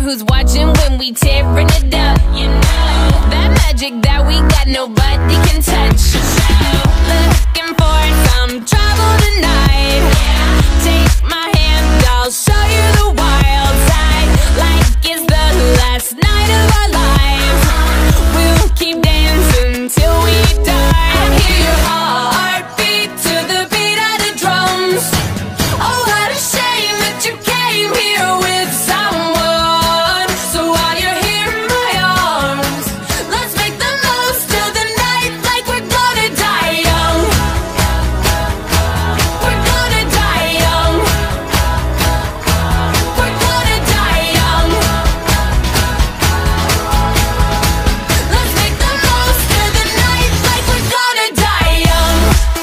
who's watching when we tearing it up. You know that magic that we got, nobody can touch. Looking for some trouble tonight. Take my hand, I'll show you the wild side. Like it's the last night of our lives. We'll keep dancing till we die. I hear your heartbeat to the beat of the drums. Oh, what a shame that you came here with someone. So while you're here in my arms, let's make the most of the night like we're gonna die young. We're gonna die young. We're gonna die young. Let's make the most of the night like we're gonna die young.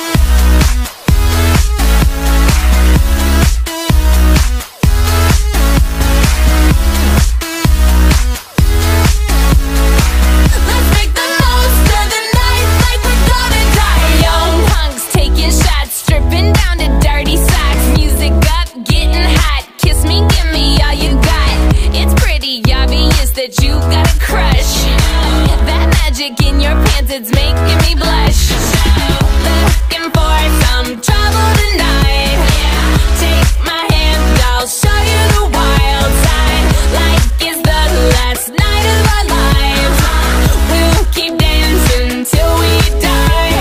Let's make the most of the night like we're gonna die young. Punks taking shots, stripping down to dirty socks. Music up, getting hot. Kiss me, give me all you got. It's pretty obvious that you got a crush. That magic in your pants, it's making me blush. Looking for some trouble tonight. Take my hand, I'll show you the wild side. Like it's the last night of our lives. We'll keep dancing till we die.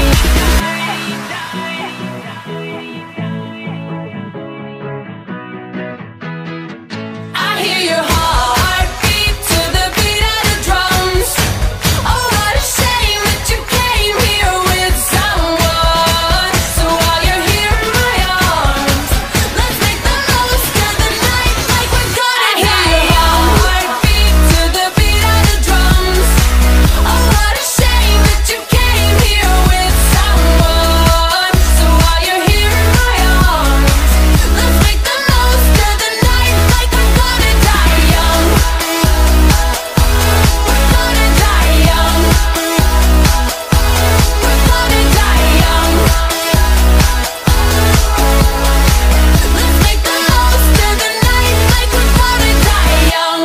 I hear your heartbeat to the beat of the drums. Oh, what a shame that you came here with someone. So while you're here in my arms, let's make the most of the night like we're gonna die young. Heartbeat to the beat of the drums. Oh, what a shame that you came here with someone. So while you're here in my arms, let's make the most of the night like we're gonna die young. We're gonna die young. We're gonna die young. Let's make the most of the night like we're gonna die young.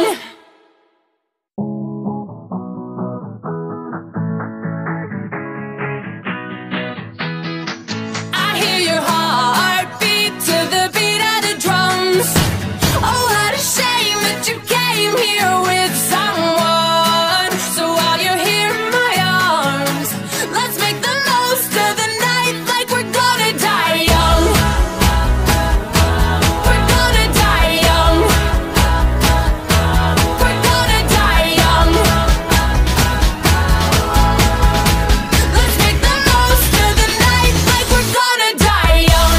I hear your heartbeat to the beat of the drums. Oh, what a shame that you came here with someone. So while you're here in my arms, let's make the most of the night like we're gonna die young. We're gonna die young. We're gonna die young. Let's make the most of the night like we're gonna die young.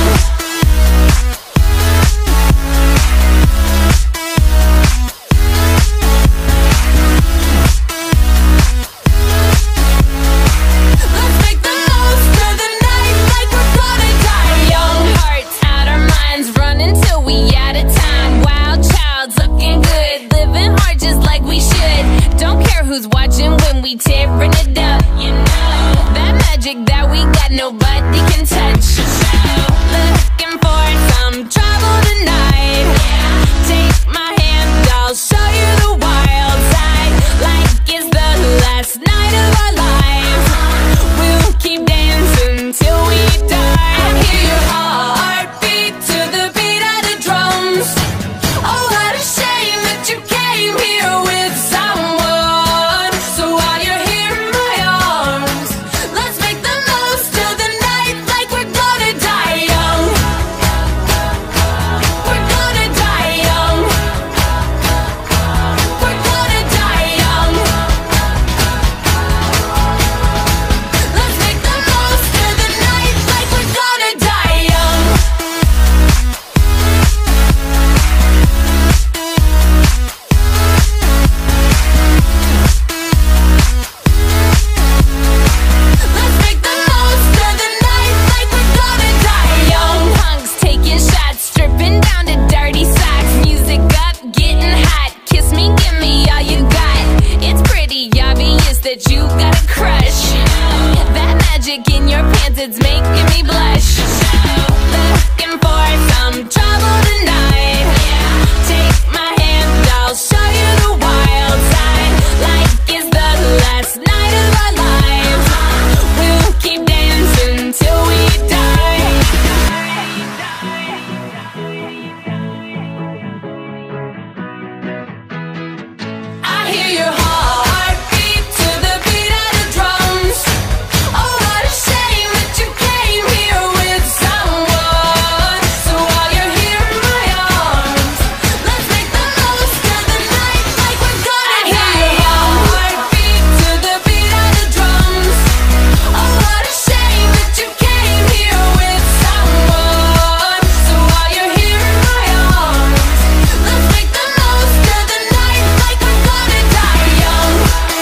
hear your heartbeat to the beat of the drums. Oh, what a shame that you came here with someone. So while you're here in my arms, let's make the most of the night like we're gonna die young. I hear your heartbeat to the beat of the drums. Oh, what a shame that you came here with someone. So while you're here in my arms, let's make the most of the night like we're gonna die young.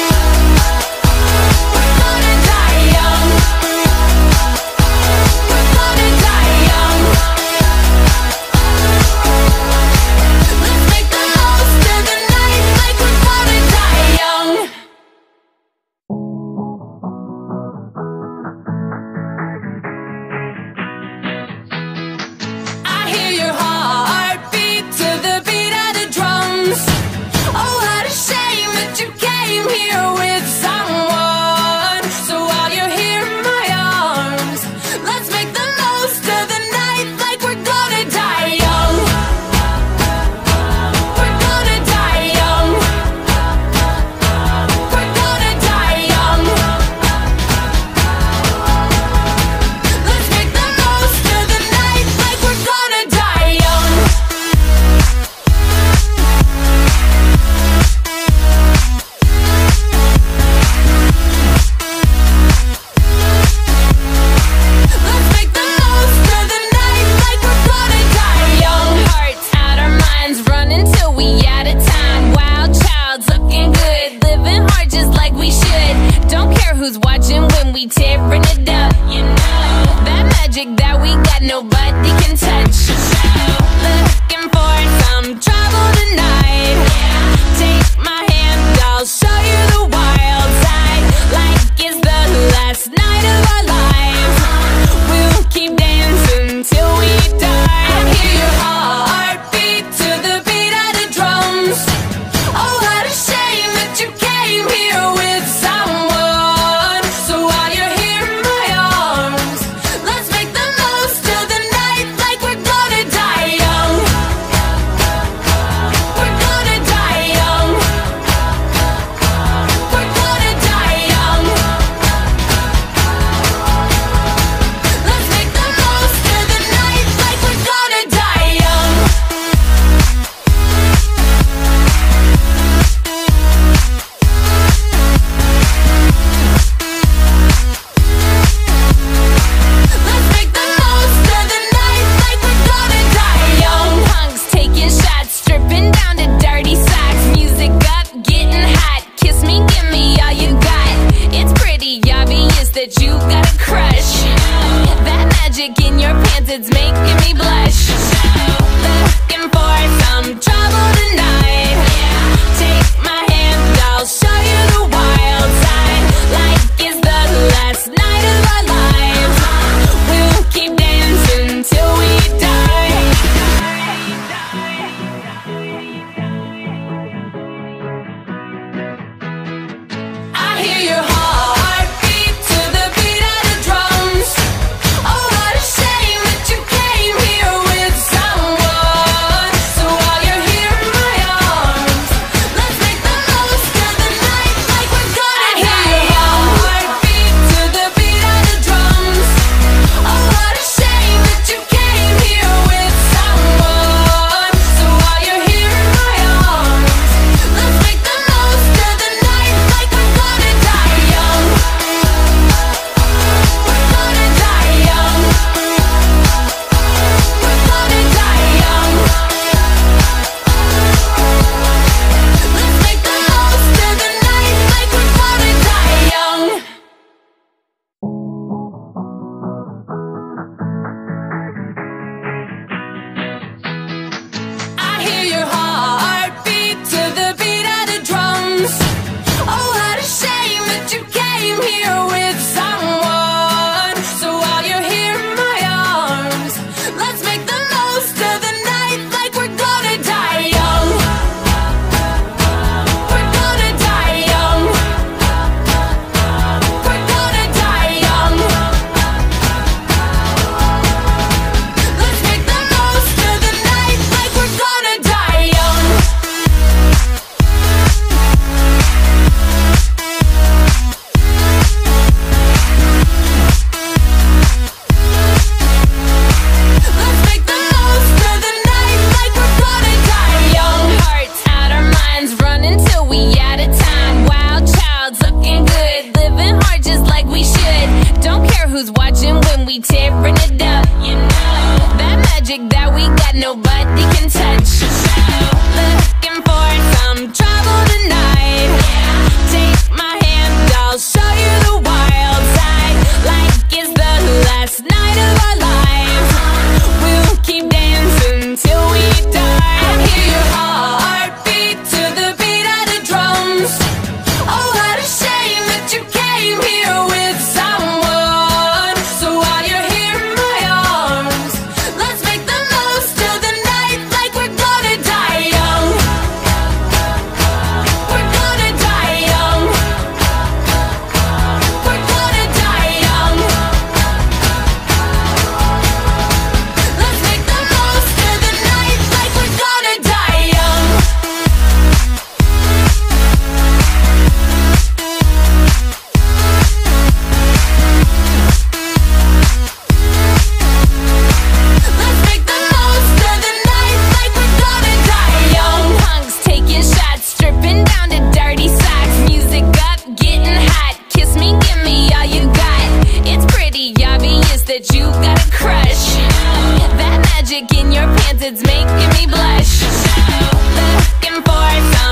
We're gonna die young. We're gonna die young. Let's make the most of the night like we're gonna die young. I hear your heartbeat to the beat of the drums. Oh, what a shame that you came here with someone. So while you're here in my arms, let's make the most of the night like we're gonna die young. We're gonna die young. We're gonna die young. Let's make the most of the night like we're gonna die young. Let's make the most of the night like we're gonna die young. Hearts out our minds, running till we out of time. Wild child's looking good, living hard just like we should. Don't care who's watching when we tearing it up. You know that magic that we got, nobody can touch. Looking for some trouble tonight. Take my hand, I'll show you the wild side. Like it's the last night of our lives. We'll keep dancing till we die. I hear your heartbeat to the beat of the drums. Oh, what a shame that you came here with someone. So while you're here in my arms, let's make the most of the night like we're gonna die young. We're gonna die young.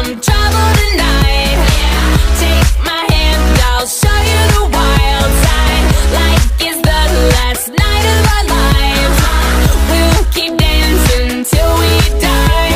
some trouble tonight. Take my hand, I'll show you the wild side. Like it's the last night of our lives. We'll keep dancing till we die.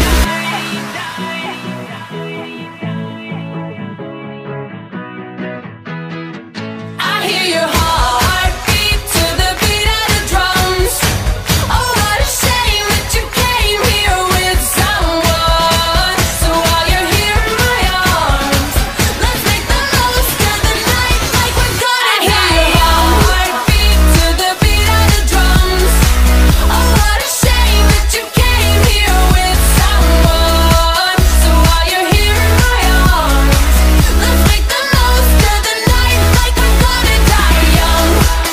I hear your heartbeat to the beat of the drums. Oh, what a shame that you came here with someone. So while you're here in my arms, let's make the most of the night like we're gonna die. I hear your heartbeat to the beat of the drums. Oh, what a shame that you came here with someone. So while you're here in my arms, let's make the most of the night like we're gonna die young.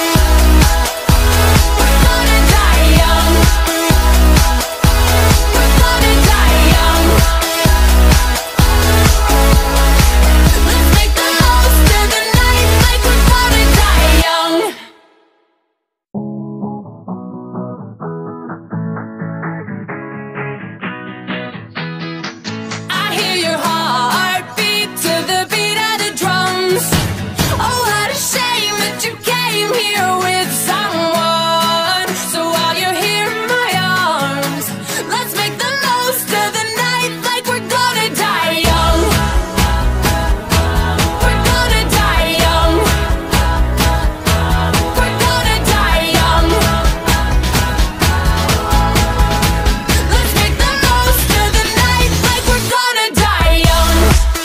We're gonna die young. We're gonna die young. Let's make the most of the night like we're gonna die young. I hear your heartbeat to the beat of the drums. Oh, what a shame that you came here with someone. So while you're here in my arms, let's make the most of the night like we're gonna die young. We're gonna die young. We're gonna die young. Let's make the most of the night like we're gonna die young.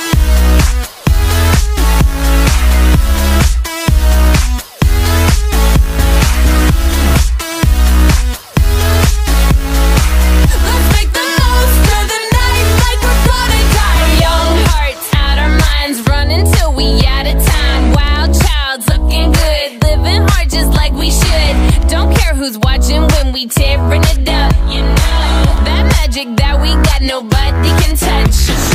Let's make the most of the night like we're gonna die young. Hearts out our minds, running till we out of time. Wild child's looking good, living hard just like we should. Don't care who's watching when we tearing it up. You know that magic that we got, nobody can touch.